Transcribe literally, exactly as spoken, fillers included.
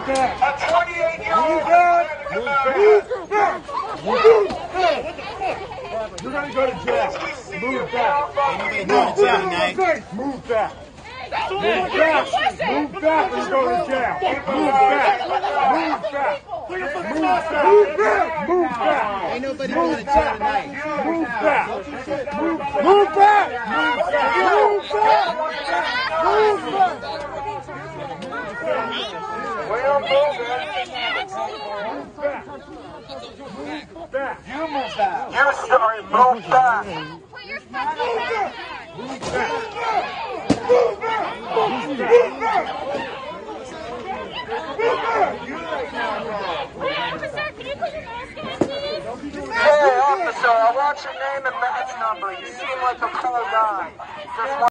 back. A twenty-eight-year-old. Move back. Move back. You're gonna go to jail. Move back. Ain't nobody going to jail tonight. Move back. Move back. Move back. You're going to jail. Move back. Move back. Move back. Move back. Move back. Ain't nobody going to jail tonight. Move back. Move back. Move back. Move back. Move back. We're moving. Move back. You move back. You started move back. Put your foot back. Move back. Move back. Move back. Hey, officer, can you put your mask on, please? Hey, officer, I want your name and badge number. You seem like a cool guy. Just